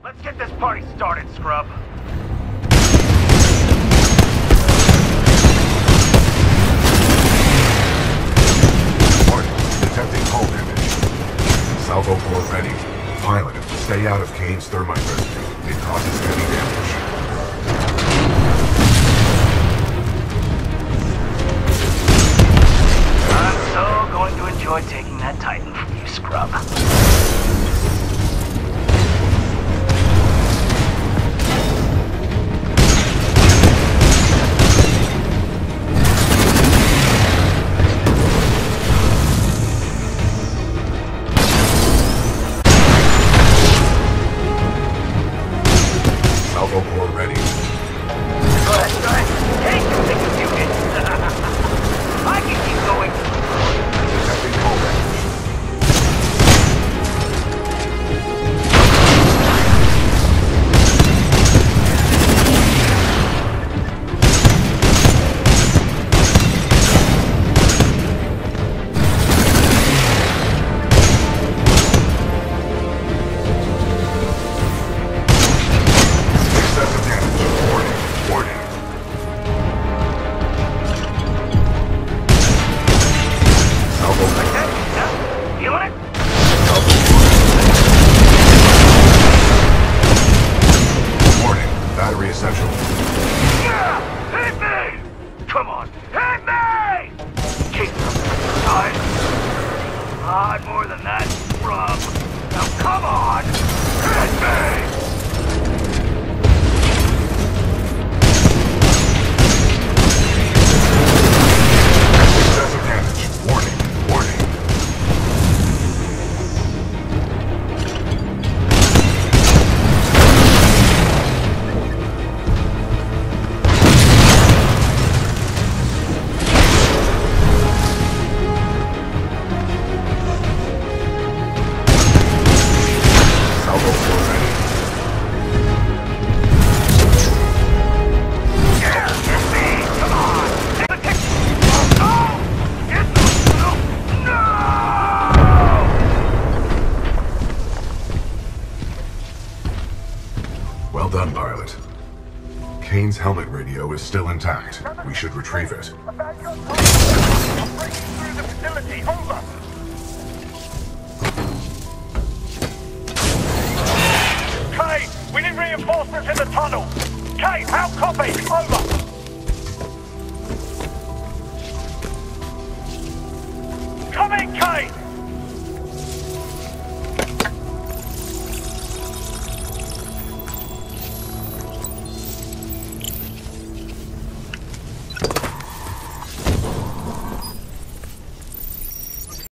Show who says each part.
Speaker 1: Let's get this party started, scrub.
Speaker 2: Warning, detecting hull damage. Salvo core ready. Pilot, stay out of Kane's thermite residue. It causes heavy damage.
Speaker 1: I'm so going to enjoy taking that Titan from you, scrub.
Speaker 2: Salvo core ready.
Speaker 1: Good. Take your thing with you, kid. I can keep going.
Speaker 2: Detecting hull damage. Excessive damage. Warning. Salvo core.
Speaker 1: Yeah? Feeling it?
Speaker 2: Warning. Battery essential.
Speaker 1: Yeah! Hit me! Come on, hit me! Keep them time. A lot more than that, scrub. Now come on! Hit me!
Speaker 2: Excessive damage. Warning. Salvo core ready.
Speaker 1: Yeah! Hit me! Come on! Take the kick! Oh! Get the... No!
Speaker 2: Well done, pilot. Kane's helmet radio is still intact. We should retrieve it.
Speaker 1: About your time! I'm breaking through the facility! Over! Kane! We need reinforcements in the tunnel! Kane, how copy? Over!